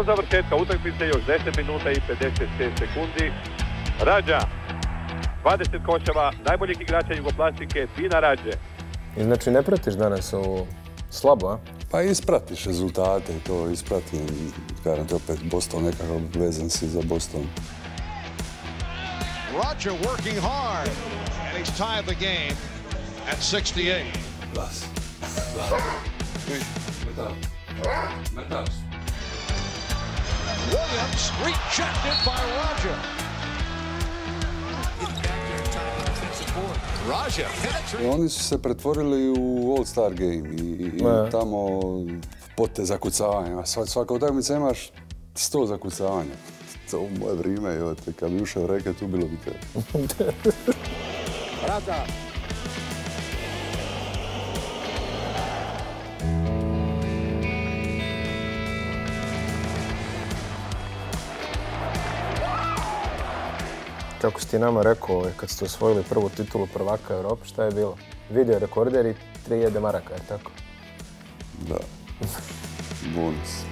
Do završetka utakmice još 10 minuta i 56 sekundi. Rađa, 20 koševa najboljih igrača Jugoplastike, Dina Rađe. I znači ne pratiš danas ovo slabo, a? Pa ispratiš rezultate, to ispratim. Kažem ti opet, Boston nekako vezan si za Boston. Rađa working hard, and he's tied the game at 68. Glas. Williams rejected by Rađa. Rađa penetrates. Oni su se pretvorili u All-Star game i tamo pote zakucavanja. Svaka utakmica imaš 100 zakucavanja. To u moje vrijeme, kad bi ušao reket, ubilo bi te. Rađa. Kako si ti nama rekao, kad ste osvojili prvu titulu prvaka Europe, šta je bilo? Video rekorder i 3000 maraka, je tako? Da. Bonus.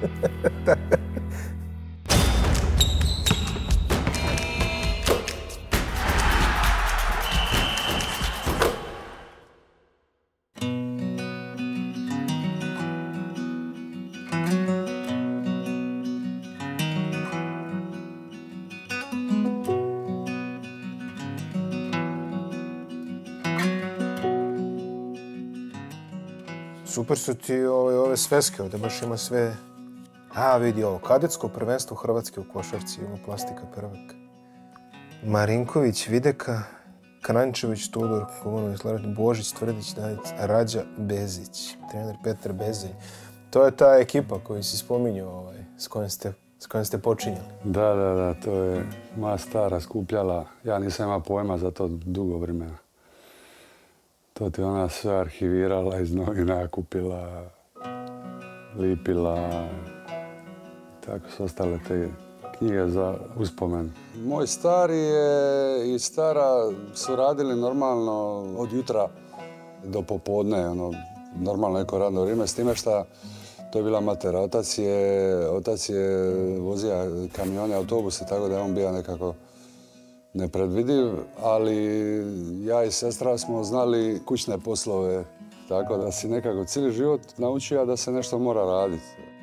Super su ti ove sveske, ovdje baš ima sve. A, vidi ovo, kadetsko prvenstvo Hrvatske u košarci, Jugoplastika prvak. Marinković, Videka, Krančević, Tudor, Kumonović, Božić, Tvrdić, Dajić, Rađa, Bezić, trener Petar Bezelj. To je ta ekipa koju si spominjao, s kojom ste počinjali. Da, to je moja stara skupljala. Ja nisam imao pojma za to dugo vremena. To ti ona sve arhivirala, iz novina kupila, lipila. Tako su ostale te knjige za uspomen. Moj stari i stara su radili normalno od jutra do popodne, normalno neko radno vrijeme, s time šta to je bila matera. Otac je vozio kamione, autobuse, tako da je on bio nekako nepredvidiv, ali ja i sestra smo znali kućne poslove, tako da si nekako cijeli život naučio da se nešto mora raditi.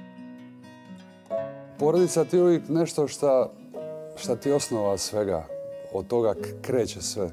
Porodica ti je uvijek nešto šta ti je osnova svega, od toga kreće sve.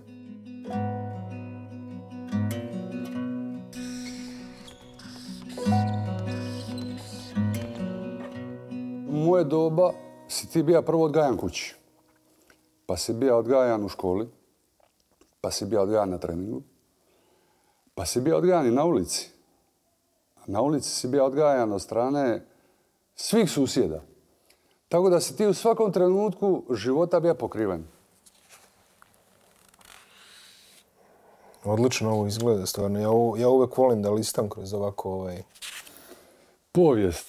U moje doba si ti bio prvo odgajan kući. Pa si bio odgajan u školi, pa si bio odgajan na treningu, pa si bio odgajan i na ulici. Na ulici si bio odgajan od strane svih susjeda. Tako da si ti u svakom trenutku života bio pokriven. Odlično ovo izgleda, stvarno. Ja uvek volim da listam kroz ovako povijest.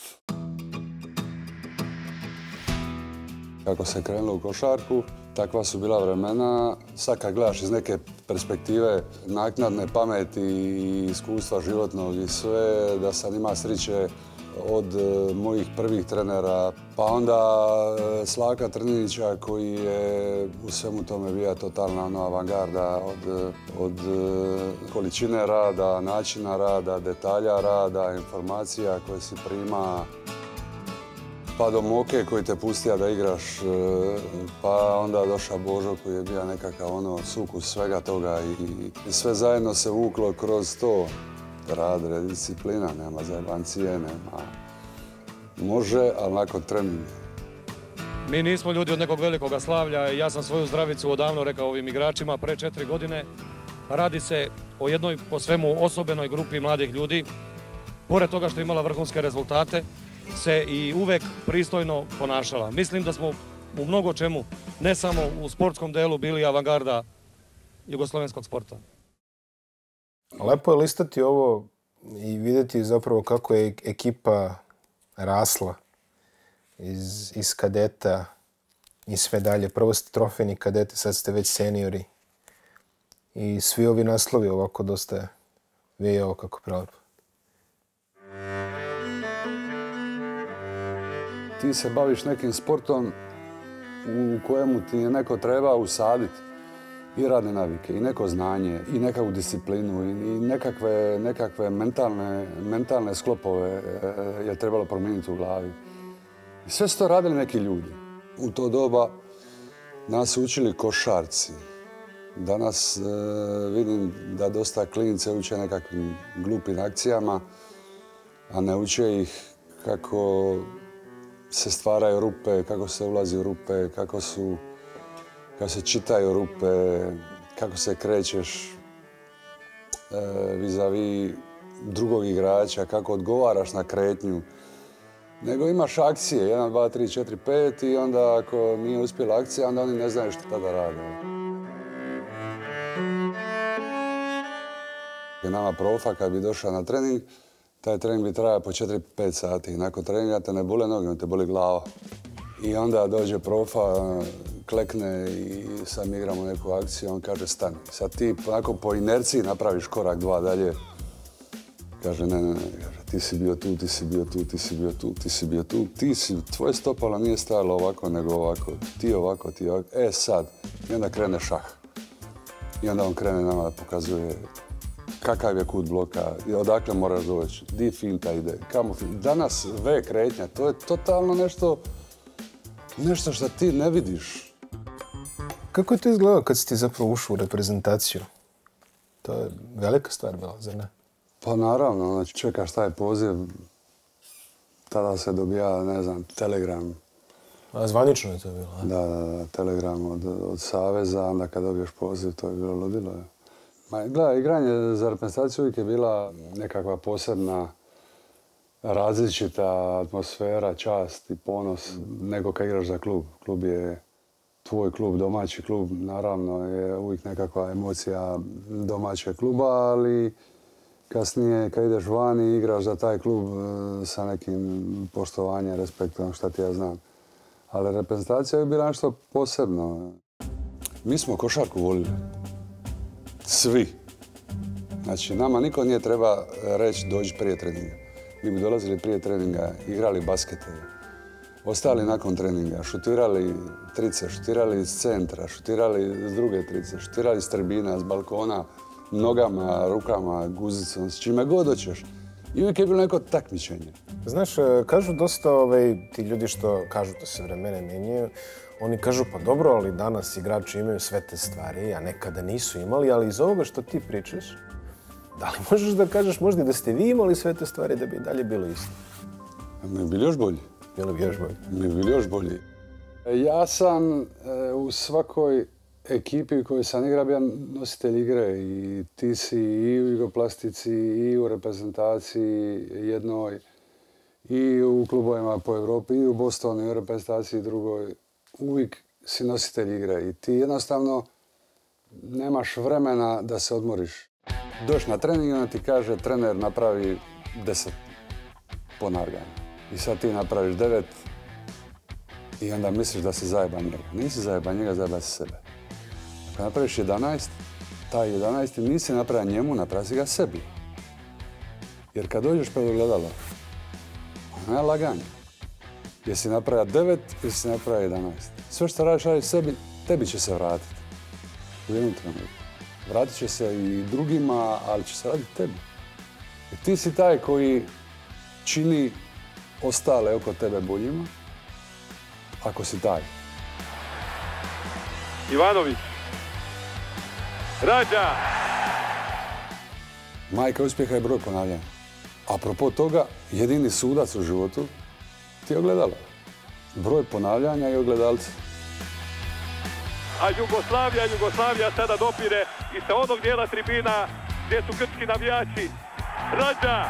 Kako se krenulo u košarku, takva su bila vremena. Sad kad gledaš iz neke perspektive naknadne pameti i iskustva životnog i sve, da sam ima sreće od mojih prvih trenera, pa onda Slaka Trninića koji je u svemu tome bio totalna avangarda od količine rada, načina rada, detalja rada, informacija koje si prima, pa do Moke koji te pustija da igraš, pa onda došao Božo koji je bio nekakav sukus svega toga i sve zajedno se vuklo kroz to. Rad, disciplina, nema zajebancije, nema. Može, ali nakon treninga. Mi nismo ljudi od nekog velikog slavlja. Ja sam svoju zdravicu odavno rekao ovim igračima pre 4 godine. Radi se o jednoj po svemu osobenoj grupi mladih ljudi. Pored toga što je imala vrhunske rezultate, se i uvek pristojno ponašala. Mislim da smo u mnogo čemu, ne samo u sportskom delu, bili avangarda jugoslovenskog sporta. Lepo je listati ovo i vidjeti zapravo kako je ekipa rasla iz kadeta i sve dalje. Prvo ste trofejni kadeti, sad ste već seniori. I svi ovi naslovi ovako dosta vije ovo kako prelepo. ti se baviš nekim sportom u kojemu ti je neko treba usaditi i radne navike, i neko znanje, i nekakvu disciplinu, i nekakve mentalne sklopove je trebalo promijeniti u glavi. I sve su to radili neki ljudi. U to doba nas su učili košarci. Danas vidim da dosta klinice uče nekakvim glupim akcijama, a ne uče ih kako se stvaraju rupe, kako se ulazi u rupe, kako se čitaju rupe, kako se krećeš vis-a-vis drugog igrača, kako odgovaraš na kretnju. Nego imaš akcije, 1, 2, 3, 4, 5 i onda ako nije uspjela akcija, onda oni ne znaju šta da rade. Nama profa kad bi došao na trening, taj trening bi trajao po 4-5 sati. Nakon treninga te ne bole noge, te boli glava. I onda dođe profa, klekne i sad mi igramo neku akciju, on kaže stani. Sad ti onako po inerciji napraviš korak 2 dalje. Kaže ne, kaže, ti si bio tu, ti si bio tu, ti si bio tu, ti si bio tu. Tvoje stopalo nije stajalo ovako nego ovako. Ti ovako, ti ovako. Sad. I onda krene šah. I onda on krene nama da pokazuje kakav je kut bloka, odakle moraš doći, di finta ide, kamo finta. Danas V kretnja, to je totalno nešto što ti ne vidiš. Kako je to izgledalo kad si ti zapravo ušao u reprezentaciju? To je velika stvar bila, zar ne? Pa naravno, znači čekaš taj poziv, tada se dobija, ne znam, telegram. A zvanično je to bilo? Da, telegram od Saveza, onda kad dobiješ poziv, to je bilo ludilo. Gledaj, igranje za reprezentaciju uvijek je bila nekakva posebna, različita atmosfera, čast i ponos nego kad igraš za klub. Klub je tvoj klub, domaći klub, naravno je uvijek nekakva emocija domaćeg kluba, ali kasnije kad ideš vani i igraš za taj klub sa nekim poštovanjem, respektom, šta ti ja znam. Ali reprezentacija je bila nešto posebno. Mi smo košarku volili. Svi. Znači, nama niko nije treba reći dođi prije treninga. Mi bi dolazili prije treninga, igrali baskete, ostali nakon treninga, šutirali trice, šutirali iz centra, šutirali iz druge trice, šutirali iz tribina, s balkona, nogama, rukama, guzicom, s čime god hoćeš. I uvijek je bilo neko takmičenje. Znaš, kažu dosta ti ljudi što kažu da se vremena mijenjaju, oni kažu pa dobro, ali danas igrači imaju sve te stvari, a nekada nisu imali, ali iz ovoga što ti pričaš, da li možeš da kažeš možda da ste vi imali sve te stvari da bi dalje bilo isto? Mi bi bili još bolji. Bili bi još bolji? Mi bi bili još bolji. Ja sam u svakoj ekipi u kojoj sam igrao bio nositelj igre i ti si i u Jugoplastici i u reprezentaciji jednoj i u klubovima po Europi i u Bostonu i u reprezentaciji drugoj. Uvijek si nositelj igre i ti jednostavno nemaš vremena da se odmoriš. Doći na trening i onda ti kaže trener napravi 10 ponavljanja. I sad ti napraviš 9 i onda misliš da si zajeban njega. Nisi zajeban njega, zajeban si sebe. Ako napraviš 11, taj 11 nisi napravio njemu, napravi si ga sebi. Jer kad dođeš pred ogledalo, ono je laganje. Jesi napravio 9 ili si napravio 11. Sve što radiš sebi, tebi će se vratiti. U jednom trenutku. Vratit će se i drugima, ali će se raditi tebi. Jer ti si taj koji čini ostale oko tebe boljima, ako si taj. Ivanović. Rađa. Majka uspjeha je broj ponavljanja. Apropo toga, jedini sudac u životu ti je ogledalo. Broj ponavljanja i ogledalci. A Jugoslavija sada dopire i sa onog dijela tribina gdje su grčki navijači. Rađa.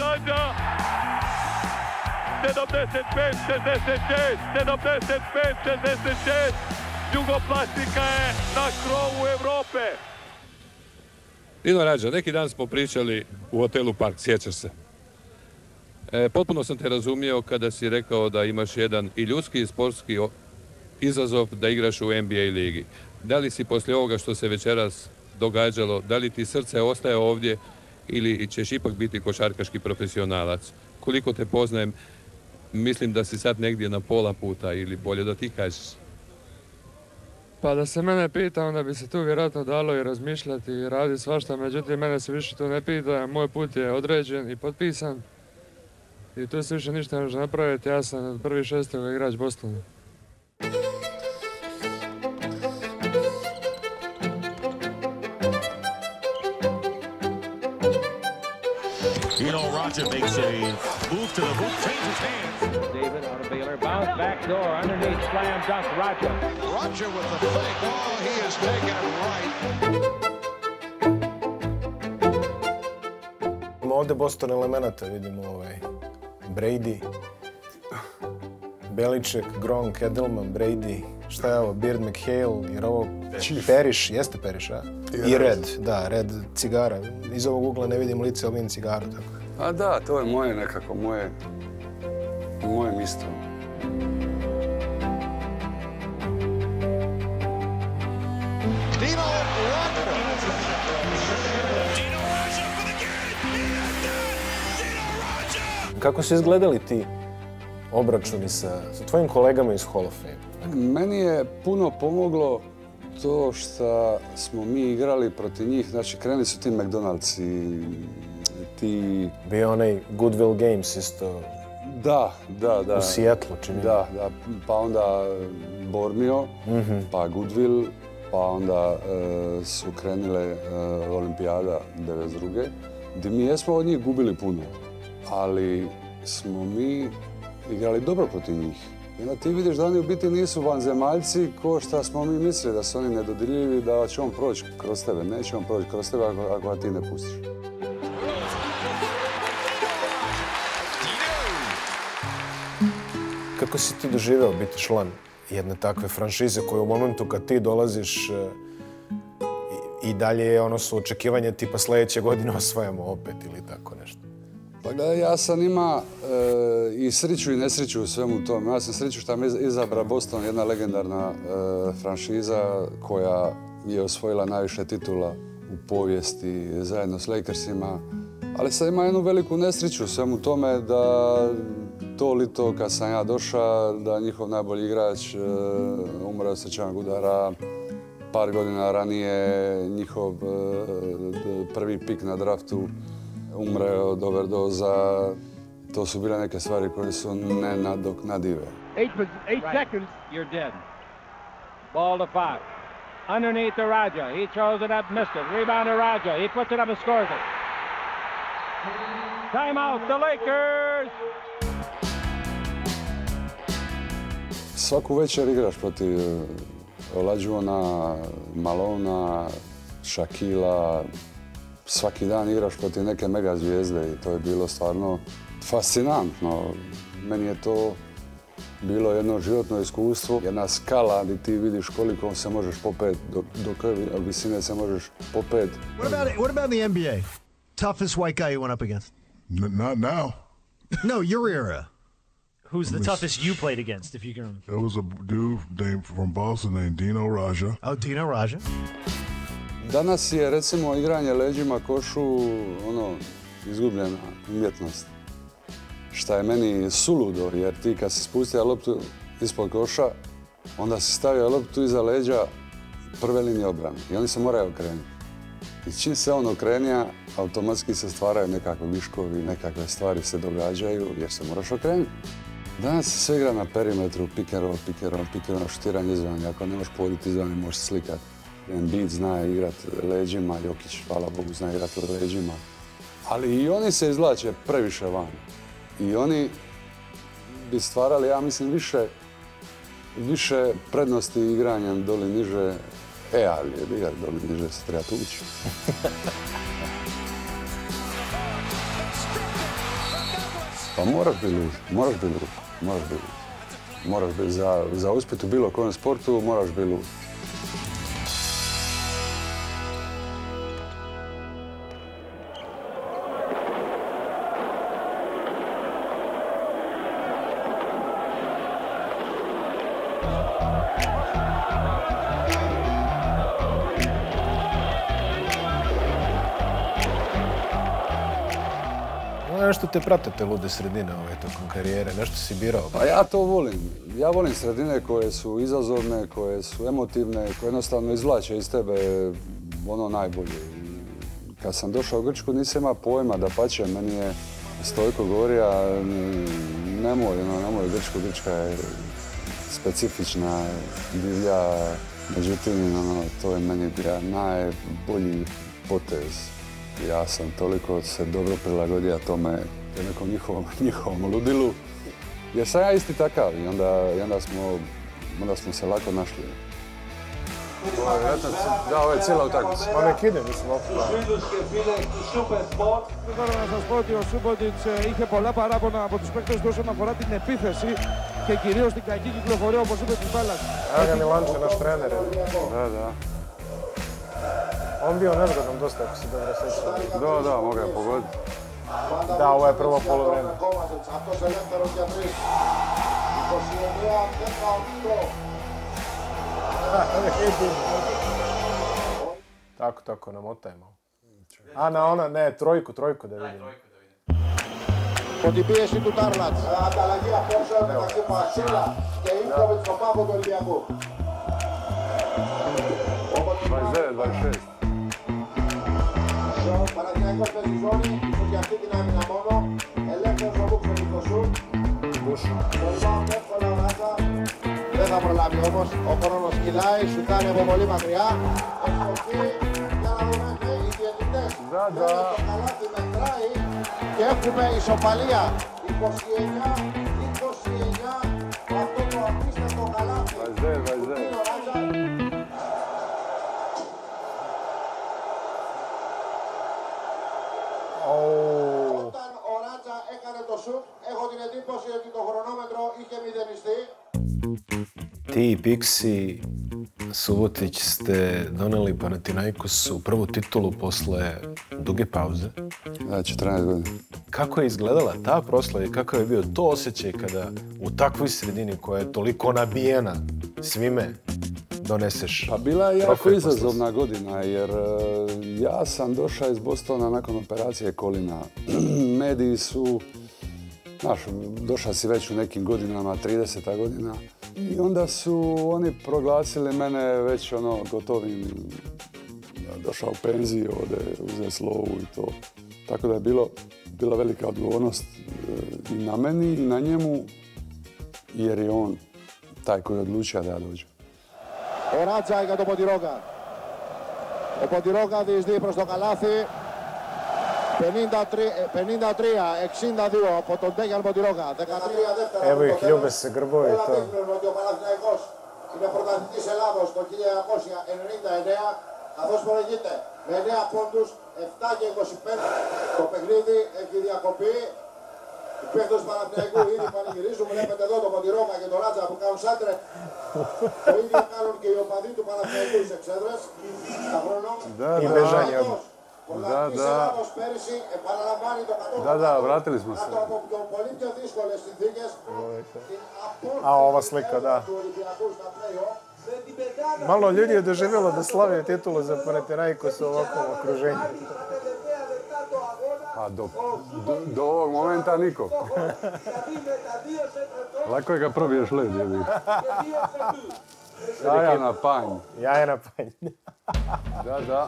75-66. Jugoplastika je na krovu Evrope. Dino Rađa, neki dan smo pričali u hotelu Park, sjećaš se. Potpuno sam te razumio kada si rekao da imaš jedan i ljudski i sportski izazov da igraš u NBA ligi. Da li si poslije ovoga što se večeras događalo, da li ti srce ostaje ovdje ili ćeš ipak biti košarkaški profesionalac? Koliko te poznajem, Mislim da si sad negdje na pola puta ili bolje da ti kažeš. Pa da se mene pita, onda bi se tu vjerojatno dalo i razmišljati i raditi svašta, međutim mene se više tu ne pita, moj put je određen i potpisan i tu se više ništa ne može napraviti, ja sam od 1.6. igrač Bostona. Dino Radja makes a move to the hoop, changes hands. David out of Baylor, bounce back door, underneath, slam dunk, Radja. Radja with the fake. Oh, he is taking it right. Ima ovdje Boston elemenata, vidimo Brady, Beliček, Gronk, Edelman, Brady, šta je ovo, Beard McHale, jer ovo Parrish, jeste Parrish, a? I Red, da, Red cigara. Iz ovog ugla ne vidim lice, ali vidim cigaru, tako. A da, to je moje nekako, moje mjesto. Dino Radja. Kako su izgledali ti obračuni sa tvojim kolegama iz Hall of Fame? Meni je puno pomoglo to što smo mi igrali protiv njih. Znači, krenuli su ti McDonald'si, ti... Bio onaj Goodwill Games isto. Da. U Seattleu, čini. Da, pa onda Bormio, pa Goodwill, pa onda su krenile Olimpijada 92. Gdje mi jesmo od njih gubili puno, ali smo mi igrali dobro protiv njih. I onda ti vidiš da oni u biti nisu vanzemaljci ko što smo mi mislili, da su oni nedodirljivi, da će on proći kroz tebe. Neće on proći kroz tebe ako ga ti ne pustiš. Kako si ti doživeo biti član jedne takve franšize koje u momentu kad ti dolaziš i dalje je ono su očekivanje tipa sljedeće godine osvajamo opet ili tako nešto? Pa gledaj, ja sam ima i sreću i nesreću u svemu tome. Ja sam sreću što me izabra Boston, jedna legendarna franšiza koja je osvojila najviše titula u povijesti zajedno s Lakersima. Ali sad ima jednu veliku nesreću u svemu tome da to lito kad sam ja došao, da njihov najbolji igrač umre od srčanog udara. Par godina ranije njihov prvi pik na draftu umre od overdoza. To su bile neke stvari koje su nenadoknadive. 8 seconds, you're dead. Ball to 5. Underneath to Radja. He throws it up, missed it. Rebound to Radja. He puts it up and scores it. Timeout, the Lakers! Svaku večer igraš protiv Olajuwona, Malona, Shaquilla. Svaki dan igraš protiv neke mega zvijezde i to je bilo stvarno fascinantno. Meni je to bilo jedno životno iskustvo, jedna skala gdje ti vidiš koliko se možeš popet, do koje visine se možeš popet. What about the NBA? Toughest white guy you went up against? Not now. No, your era. Who's the toughest you played against, if you can remember? There was a dude named from Boston named Dino Radja. Oh, Dino Radja. Danas je recimo igranje leđima košu izgubljena umjetnost. Šta je meni suludo, jer ti kad si spustio loptu ispod koša, onda si stavio loptu iza leđa prve linije obrane i oni se moraju okrenuti. I čim se on okrenija, automatski se stvaraju nekakve viškovi, nekakve stvari se događaju jer se moraš okrenuti. Danas se sve igra na perimetru, pick and roll, šutiranje izvana. Ako ne možeš poditi izvana, možeš slikati. Embiid zna igrat leđima, Jokić, hvala Bogu, zna igrat leđima. Ali i oni se izvlače previše van. I oni bi stvarali, ja mislim, više prednosti igranjem doli niže. Ali je doli niže se treba tući. Pa moraš biti lud. Moraš biti za uspjeh u bilo kojem sportu, moraš biti lud. nešto te prate te lude sredine tokom karijere? Nešto si birao? Pa ja to volim. Ja volim sredine koje su izazovne, koje su emotivne, koje jednostavno izvlače iz tebe ono najbolje. Kad sam došao u Grčku nisam imao pojma, dapače, meni je Stojko govorio, nemoj Grčka je specifična, divlja, međutim, to je meni bio najbolji potez. Ja sam toliko se dobro prilagodio tome, nekom njihovom ludilu, jer sam ja isti takav i onda smo se lako našli. Da, ovo je cijela utakmica. Pa nek ide, mislim, ovdje. Θέλω να σας πω ότι ο Σούμποντιτς είχε πολλά παράπονα από τους παίκτες του όσον αφορά την επίθεση και κυρίως την κακή κυκλοφορία, όπως είπε, της μπάλας. Evo ga Milanče, naš trener. Da. On bio nezgodan dosta, ako se dobro sjećam. Da, mogu je pogoditi. Da, ovo je prvo poluvreme. Tako, namotajmo. A na ona, ne, trojku da vidimo. Από την πίεση του Τάρλατς. Ανταλλαγή απόψεων μεταξύ Βασίλα και Ίβκοβιτς στο πάγκο του Ολυμπιακού. 22-26. Ο Παναθηναϊκός παίζει ζώνη, ίσως για αυτή την άμυνα μόνο. Ελεύθερος ο Λούξος στο σουτ. Το rebound εύκολα ο Ράτσα. Δεν θα προλάβει όμως. Ο χρόνος κυλάει, σουτάρει από πολύ μακριά. Ευστοχή, για να δούμε οι διαιτητές. Το καλάθι μετράει. Και έχουμε ισοπαλία 29-29 με αυτό το απίστευτο καλάθι. Όταν ο Ράτσα έκανε το σουτ, έχω την εντύπωση ότι το χρονόμετρο είχε μηδενιστεί. Ti i Piksi Subotić ste doneli Panathinaikosu prvu titulu posle duge pauze. Da, 14 godina. Kako je izgledala ta proslava i kakav je bio to osjećaj kada u takvoj sredini koja je toliko nabijena svime doneseš? Pa bila je jako izazovna godina jer ja sam došao iz Bostona nakon operacije kolina. Mediji su, došao si već u nekim godinama, 30 godina. I onda su oni proglasili mene već gotovim, došao u penziju, uzeo slovu i to. Tako da je bila velika odgovornost i na meni i na njemu, jer je on taj koji je odlučio da ja dođem. Ο Ράτσα για τον Ποντιρόγκα. Ο Ποντιρόγκα διεισδύει προς το καλάθι. 53-62 από τον Ντέγιαν Ποντιρόγκα. 13 δεύτερα. Evo ih, ljube se, grbovi i to. Ότι ο Παναθηναϊκός είναι πρωταθλητής Ελλάδος το 1999, καθώς προηγείται με 9 πόντους, 7 και 25. Το παιχνίδι έχει διακοπεί. Οι παίκτες του Παναθηναϊκού ήδη πανηγυρίζουν. Βλέπετε εδώ τον Ποντιρόγκα και τον Ράτσα που κάνουν σάντρε. Το ίδιο κάνουν και οι οπαδοί του Παναθηναϊκού στις εξέδρες. Τα χρονόμετρα. Da, vratili smo se. A ova slika, da. Malo ljudi je doživjelo da slave titulu za Panathinaikos u ovakvom okruženju. A do ovog momenta niko. Lako je ga probiješ led, jebi. Jaja na panj. Jaja na panj. Da.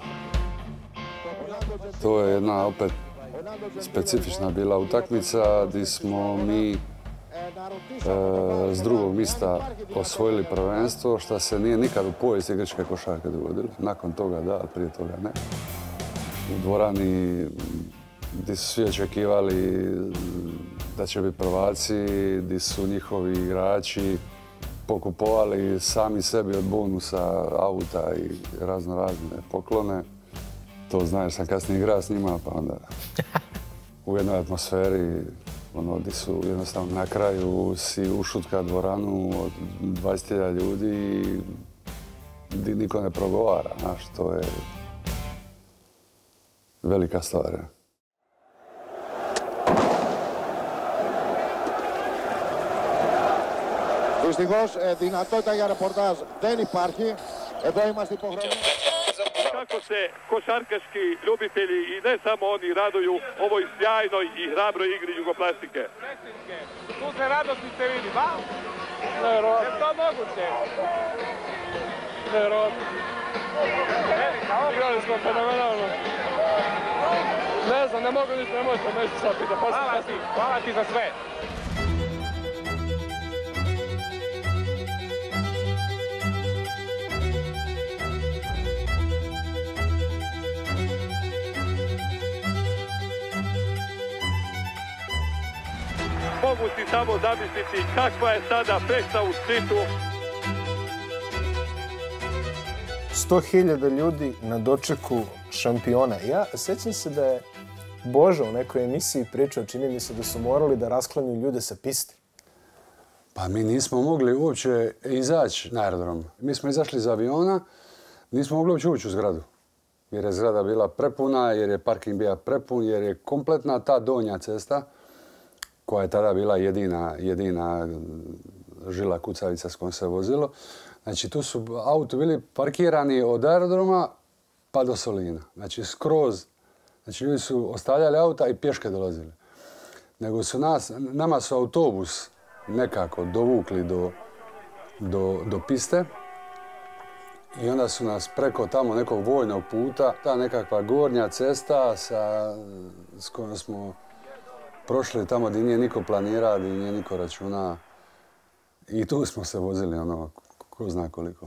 To je jedna opet specifična bila utakmica gdje smo mi s drugog mjesta osvojili prvenstvo, što se nije nikad u povijesti grčke košarke dogodilo. Nakon toga da, ali prije toga ne. U dvorani gdje su svi očekivali da će biti prvaci, gdje su njihovi igrači pokupovali sami sebi od bonusa auta i razne poklone. To znam jer sam kasnije igrao s njima, pa onda u jednoj atmosferi gdje su jednostavno na kraju si ušutka dvoranu od 20.000 ljudi i gdje niko ne progovara, znaš, to je velika stvar. Δυστυχώς δυνατότητα για ρεπορτάζ δεν υπάρχει. Εδώ είμαστε υποχρεωμένοι. kako se košarkaški ljubitelji i ne samo oni raduju ovoj sjajnoj i hrabroj igri Jugoplastike. Tu se radosnice vidi, ba? Nevjerovatno. Je to moguće? Nevjerovatno. Igrali smo fenomenalno. Ne znam, ne mogu ništa, ne možete nešto sad pitati. Hvala ti za sve. Mogu si samo zamisliti kakva je sada fešta u Splitu. 100.000 ljudi na dočeku šampiona. Ja sećam se da je Božo u nekoj emisiji pričao, čini mi se da su morali da rasklanju ljude sa piste. Pa mi nismo mogli uopće izaći na aerodrom. Mi smo izašli iz aviona, nismo mogli uopće ući u zgradu. Jer je zgrada bila prepuna, jer je parking bio prepun, jer je kompletna ta donja cesta, koja je tada bila jedina žila kucavica s kojom se vozilo. Znači, tu su auto bili parkirani od aerodroma pa do Solina. Znači, skroz. Znači, ljudi su ostavljali auta i pješke dolazili. Nego su nama su autobus nekako dovukli do piste i onda su nas preko tamo nekog vojnog puta, ta nekakva gornja cesta s kojom smo prošli tamo gdje nije niko planira, gdje nije niko računa. I tu smo se vozili, ko zna koliko.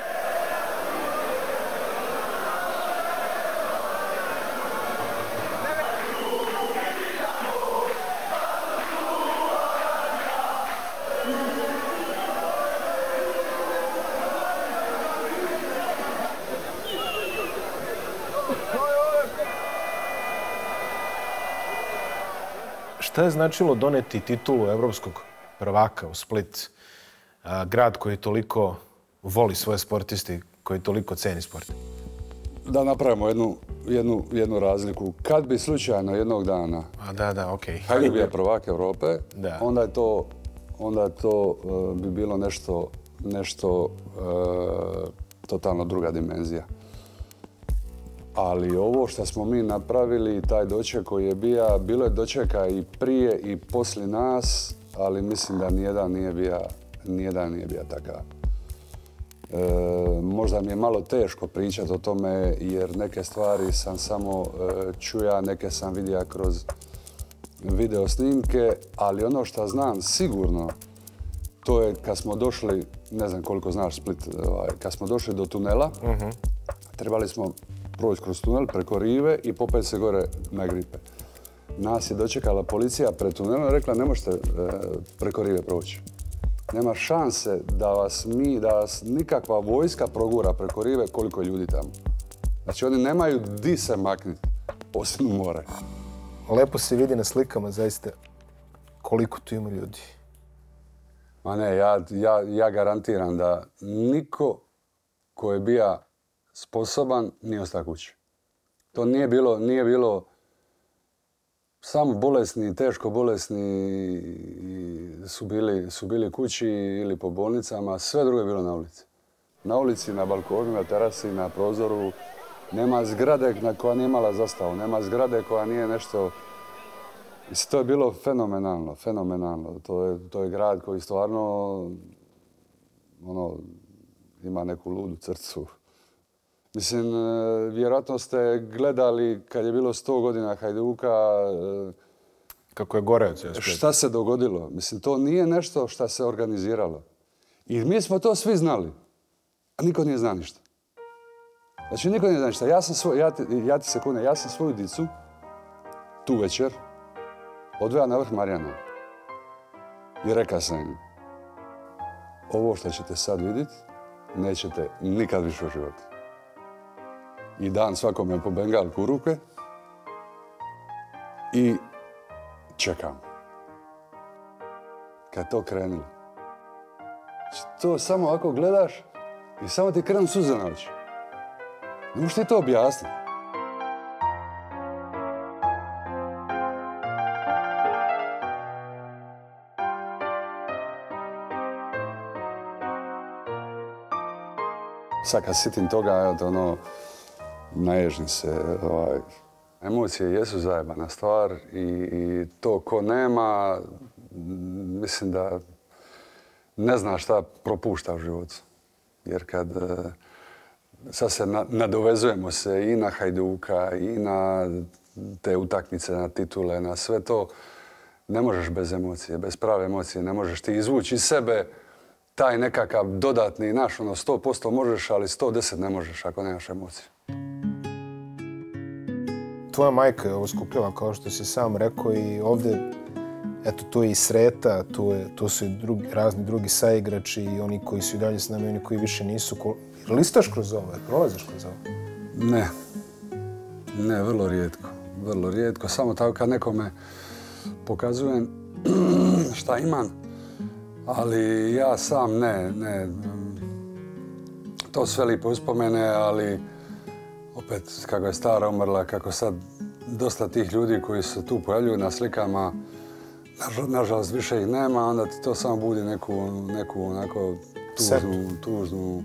Šta je značilo doneti titulu evropskog prvaka u Split? Grad koji toliko voli svoje sportiste i koji toliko ceni sport. Da napravimo jednu razliku. Kad bi slučajno jednog dana Hajduk bio prvak Europe, onda je to bi bilo nešto totalno druga dimenzija. Ali ovo što smo mi napravili, taj doček koji je bilo je dočeka i prije i poslije nas, ali mislim da nijedan nije bio takav. Možda mi je malo teško pričati o tome jer neke stvari sam samo čuja, neke sam vidio kroz video snimke, ali ono što znam sigurno, to je kad smo došli, ne znam koliko znaš Split, kad smo došli do tunela, trebali smo proći kroz tunel preko rive i popeti se gore na Gripe. Nas je dočekala policija pred tunelom i rekla ne možete preko rive proći. Nema šanse da vas nikakva vojska progura preko rive koliko je ljudi tamo. Znači oni nemaju di se makniti, osim u more. Lepo se vidi na slikama zaista koliko tu ima ljudi. Ma ne, ja garantiram da niko ko je bio sposoban nije ostao kući. To nije bilo samo bolesni, teško bolesni su bili kući ili po bolnicama, sve drugo je bilo na ulici. Na ulici, na balkonu, na terasi, na prozoru. Nema zgrade koja nije imala zastavu, nema zgrade koja nije nešto... Mislim, to je bilo fenomenalno. To je grad koji stvarno ima neku ludu crcu. Mislim, vjerojatno ste gledali kad je bilo 100 godina Hajduka... Kako je goreo. Šta se dogodilo? Mislim, to nije nešto šta se organiziralo. I mi smo to svi znali, a niko nije zna ništa. Znači, niko nije zna ništa. Ja sam svoju dicu tu večer odveo na vrh Marjana. I rekao sam im, ovo što ćete sad vidjeti, nećete nikad više u životu. I dan svakome po bengalku u ruke i čekam. Kad to krenulo. To samo ako gledaš i samo ti krenu suze na oči. Ne možeš ti to objasniti. Sad kad sitim toga, naježim se. Emocije jesu zajebana stvar i to ko nema, mislim da ne zna šta propušta u životu. Jer kad sad se nadovezujemo se i na Hajduka i na te utakmice, na titule, na sve to, ne možeš bez emocije, bez prave emocije, ne možeš ti izvući iz sebe taj nekakav dodatni naš, 100% možeš, ali 110 ne možeš ako nemaš emocije. Tvoja majka je ovo skupljala, kao što si sam rekao, i ovdje, eto, tu je i Sreta, tu su i razni drugi saigrači i oni koji su i dalje s nama i oni koji više nisu. Listaš kroz ovo? Prolaziš kroz ovo? Ne, vrlo rijetko. Vrlo rijetko. Samo tako kad nekome pokazujem šta imam, ali ja sam ne. To sve lipo uspomene, ali opet kako je stara umrla, kako sad dosta tih ljudi koji se tu pojavljuju na slikama, nažalost više ih nema, onda ti to samo budi neku onako tužnu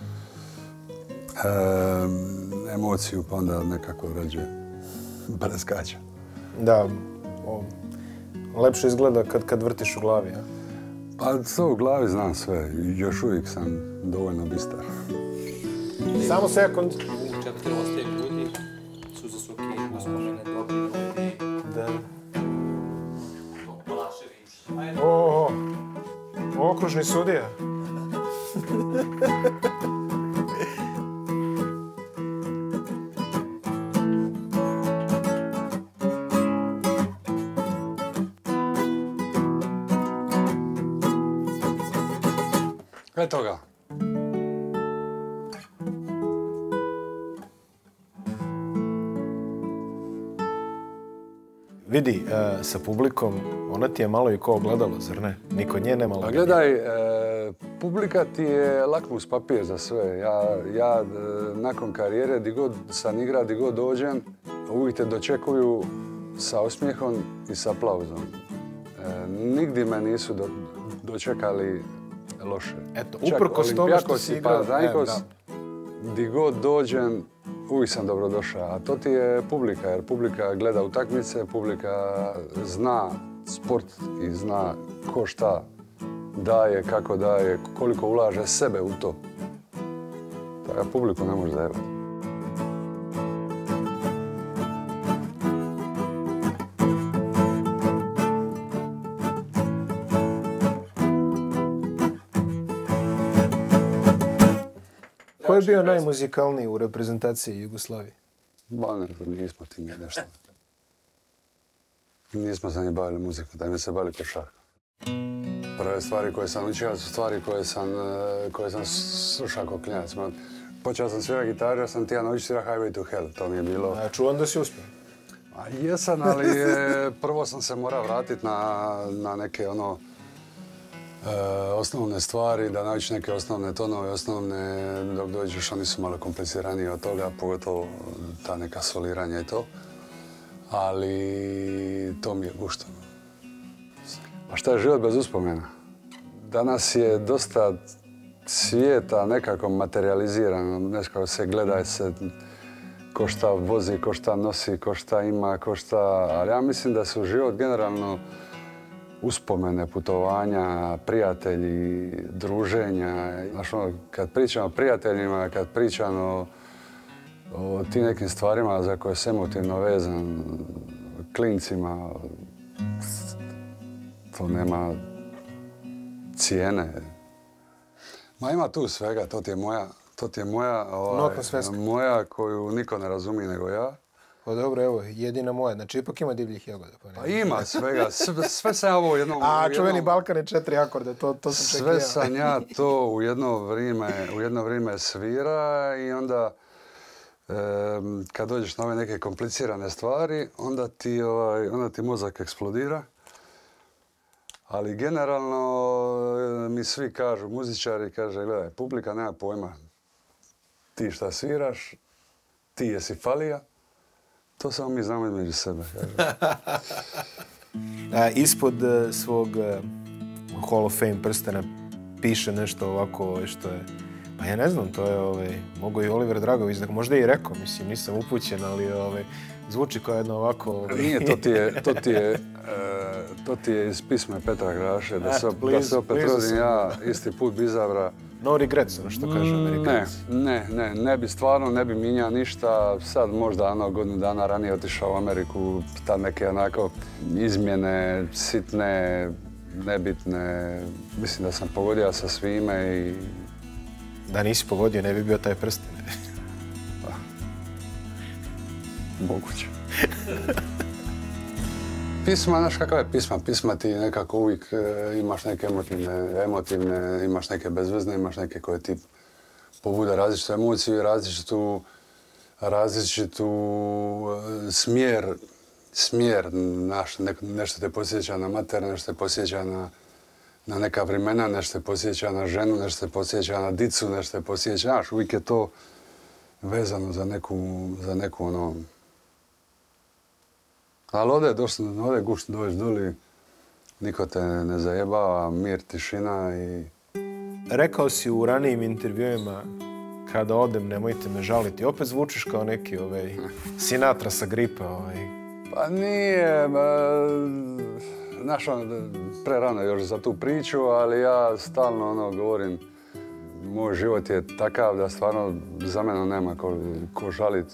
emociju, pa onda nekako rađuje preskače. Da, lepše izgleda kad vrtiš u glavi, ja? Pa to u glavi znam sve, još uvijek sam dovoljno bistar. Samo sekund. 4 ljudi, Suzuki, uspomene, dobri ljudi. Da. Balašević. Okružni sudija. Eto ga. Vidi, sa publikom, ona ti je malo i ko ogledalo, zar ne? Ni kod nje nema Pa laganja. gledaj, publika ti je lakmus papir za sve. Ja nakon karijere, di god sam igra, di god dođem, uvijek te dočekuju sa osmijehom i sa aplauzom. Nigdje me nisu dočekali loše. Eto, uprkos toga što si igrao, di god dođem, uvijek sam dobrodošao. A to ti je publika, jer publika gleda utakmice, publika zna sport i zna ko šta daje, kako daje, koliko ulaže sebe u to. Tako da publiku ne može zajebati. Ko je bio najmuzikalniji u reprezentaciji Jugoslavije? Ba ne, nismo ti nije nešto. Nismo se ni bavili muzikom, da mi se bavili košarkom. Prve stvari koje sam učio su stvari koje sam slušao kao klinac. Počeo sam svirati gitaru, ja sam tijan noć svira Highway to Hell, to mi je bilo... A čuvam da si uspio. Jesam, ali prvo sam se morao vratiti na neke osnovne stvari, da naučiš neke osnovne tonove, dok dođeš, oni su malo kompliciraniji od toga, pogotovo ta neka soliranja i to. Ali to mi je guštano. A šta je život bez uspomena? Danas je dosta svijeta nekako materializirano, nekako se gleda se ko šta vozi, ko šta nosi, ko šta ima, ko šta... Ali ja mislim da su život generalno uspomene, putovanja, prijatelji, druženja. Znaš, kad pričam o prijateljima, kad pričam o tim nekim stvarima za koje sam emotivno vezan, klincima, to nema cijene. Ma ima tu svega, to ti je moja koju niko ne razumije nego ja. Pa dobro, evo, jedina moja. Znači, ipak ima divljih jagoda. Pa ima svega, sve sam ja ovo u jednom... A čuveni Balkan je 4 akorde, to sam čekio. Sve sam ja to u jedno vrijeme svira i onda kad dođeš na ove neke komplicirane stvari, onda ti mozak eksplodira. Ali generalno mi svi kažu, muzičari kaže, gledaj, publika nema pojma. Ti šta sviraš, ti jesi falija. To samo mi znamo između sebe, kaže. Ispod svog Hall of Fame prstena piše nešto ovako što je Pa ja ne znam, to je mogao i Oliver Dragović, da možda i rekao, mislim, nisam upućen, ali zvuči kao jedno ovako... Nije, to ti je iz pisme Petra Graše, da se opet rodim ja, isti put bi izabra. No regrets, ono što kaže Amerikanci. Ne bi stvarno, ne bi minjao ništa. Sad možda godinu dana ranije otišao u Ameriku, tad neke onako izmjene, sitne, nebitne. Mislim da sam pogodio sa svime i... Da nisi pogodio, ne bi bio taj prsten. Moguće. Pisma, znaš kakav je pisma? Pisma ti nekako uvijek imaš neke emotivne, imaš neke bezvezne, imaš neke koje ti pobude različitu emociju i različitu smjer, nešto te posjeća na mater, nešto te posjeća na neka vremena, nešto te posjeća na ženu, nešto te posjeća na dicu, nešto te posjeća, znaš, uvijek je to vezano za neku ono... Ali ode gušt, dođeš doli, niko te ne zajebava, mir, tišina i... Rekao si u ranijim intervjuima, kada odem, nemojte me žaliti. Opet zvučiš kao neki Sinatra sa Gripa. Pa nije, znaš, prerano još za tu priču, ali ja stalno govorim, moj život je takav da stvarno za mene nema ko žalit.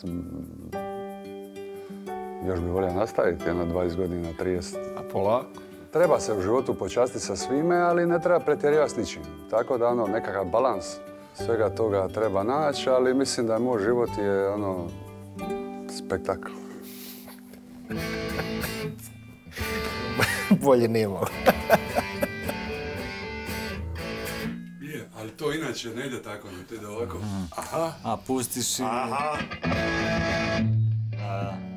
Još bi volio nastaviti, 20 godina, 30. A polako? Treba se u životu počastiti sa svime, ali ne treba pretjerivati s ničim. Tako da nekakav balans svega toga treba naći, ali mislim da moj život je spektakl. Bolje nema. Je, ali to inače ne ide tako, ne ide ovako. Aha. A pustiš i... Aha.